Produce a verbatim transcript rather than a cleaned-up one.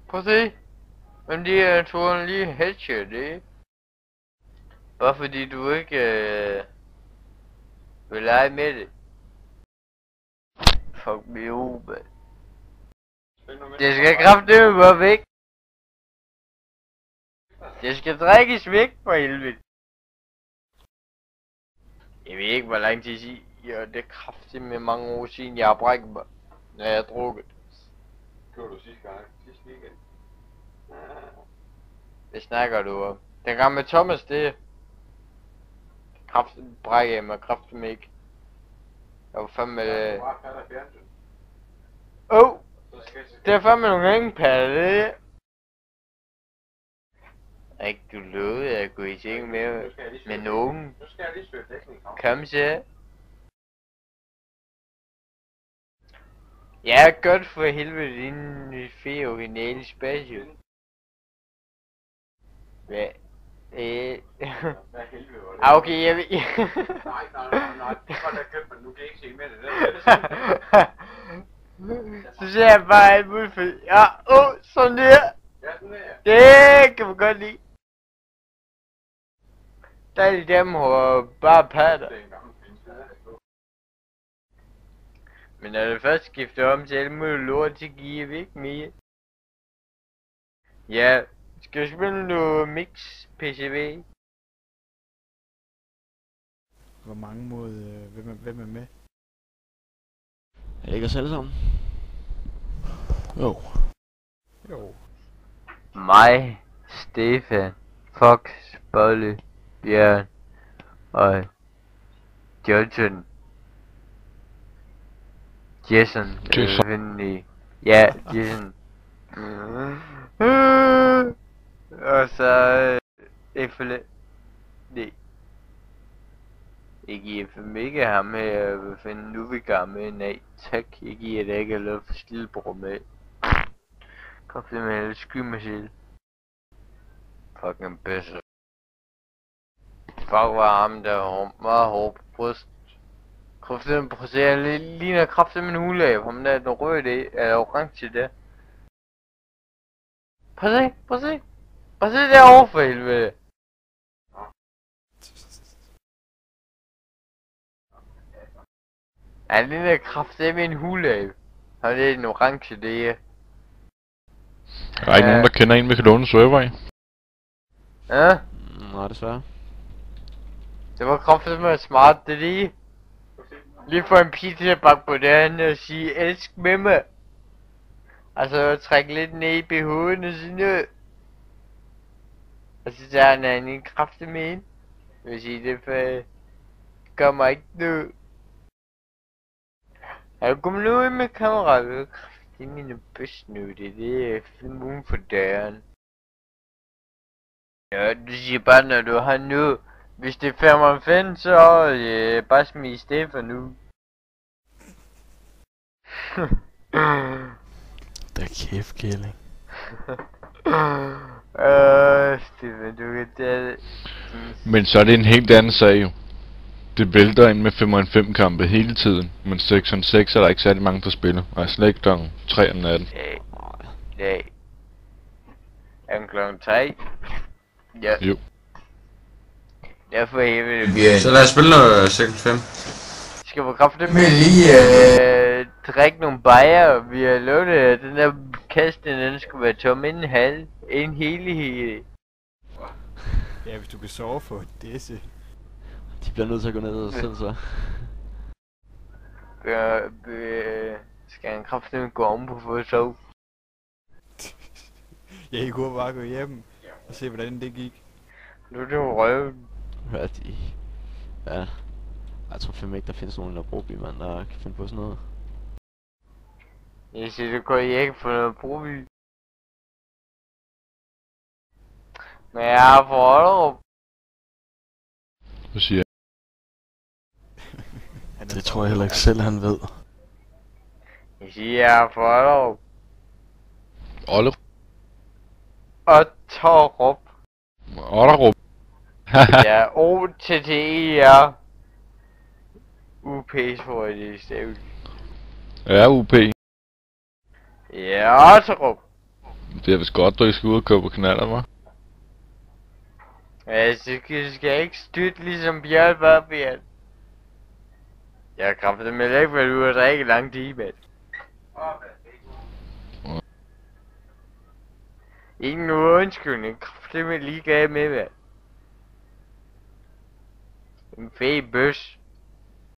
Prøv at se. Men de er to lige hedge det. Bare fordi du ikke øh, vil lege med det. Fuck me up, man. Det skal kraftedeme bare væk. Det skal drikkes væk for helvede. Jeg ved ikke hvor lang tid siden. Ja, det er kraftigt med mange år siden jeg har brækket mig, når jeg har drukket. Gjorde du sidste gang? Sidste weekend? Det snakker du om. Den gang med Thomas, det kraftigt brækker jeg mig kraftigt med ikke. Jeg var fandme... Ja, bare patter fjernsyn. Åh! Oh, det er fandme nogle hængepatter, det. Ikke du lovede at gå i seng med, med nogen. Nu skal jeg lige søge dækning. Kom så. Ja, godt for helvede din fede originale spatial. Hvad? Øh... Hvad helvede var det? Ah, okay, jeg ved... Nej, nej, nej, nej. Det var da købt, men nu kan jeg ikke se mere det der. Så ser jeg bare alt muligt for... Ja, åh, oh, sådan der. Ja, sådan der. Det kan man godt lide. Der er de dem, hvor bare patter. Det er en gammel film. Men når det først skifter om til alle mulige lort, så giver vi ikke mere. Ja, skal vi spille noget mix P C V? Hvor mange mod... Øh, hvem, er, hvem er med? Er det ikke os alle sammen? Jo. Jo. Mig, Stefan, Fox, Bolle, Bjørn og Johnson. Jason. Jason. Øh, ja, Jason. Og så øh, F L. Nej. Jeg giver for mega ham her, jeg vil finde nu vi gør med. Nej, tak. Jeg giver det ikke lov for stillebror med. Kom det med at skyde mig selv. Fucking bedste. Fuck var ham der var meget hård på bryst. Kraften på se, jeg ligner kraften med en hule af. Ham der er den røde det, er orange der. Prøv at se, prøv at se. Prøv at se derovre for helvede. Han ligner kraften med en hule af. Ham der er den orange der. Der er ikke nogen, der kender en, vi kan låne server i. Ja? Nej, desværre. Det var kraftigt med smart, det lige. Lige få en pizza bak på den og sige, elsk med mig. Altså trække lidt ned i B H'en og sådan noget. Og så tager han en, en kraftig med en. Jeg vil sige det, for det gør mig ikke noget. Er du kommet ud med kameraet? Det er mine bøsnøde, det er film uden for døren. Ja, du siger bare, når du har nu. Hvis det er femoghalvfems, så øh, bare smid Stefan nu. Der er kæft, Kælling. Øh, Stefan, du kan tage det. Men så er det en helt anden sag jo. Det vælter ind med femoghalvfems kampe hele tiden, men seks og seks er der ikke særlig mange på spil, og er slet ikke klokken tre om natten. Nej, nej. Er den klokken tre? Ja. Jo. Derfor hæver det bliver. Så lad os spille noget seks fem. Skal vi kraftigt med lige øh, drikke nogle bajer, vi har lovet at den der kaste, den skulle være tom inden halv. En hele hele. Ja, hvis du kan sove for disse. De bliver nødt til at gå ned og selv så. Øh, øh, skal han kraftigt gå om på for at sove? Ja, I kunne bare gå hjem og se hvordan det gik. Nu er det jo røven. Hør de... Ja. Jeg tror fandme ikke der findes nogen der Broby, mand, der kan finde på sådan noget. Jeg siger, du kan ikke få noget Broby. Men jeg er for Ollerup. Hvad siger jeg? Det tror jeg heller ikke selv, han ved. Jeg siger, jeg er for Ollerup. Ollerup? Og Torup. Ollerup? Ja, O T T E R. U P tror jeg det er stavet. Ja, U P. Ja, Otterup. Det er vist godt, du ikke skal ud og køre på knaller, hva'? Altså, du skal ikke støtte ligesom Bjørn var, Bjørn. Jeg har kraftigt med ikke været ude og drikke lang tid, mand. Ingen undskyldning, kraftigt med lige gav med, mand. En fed bøs.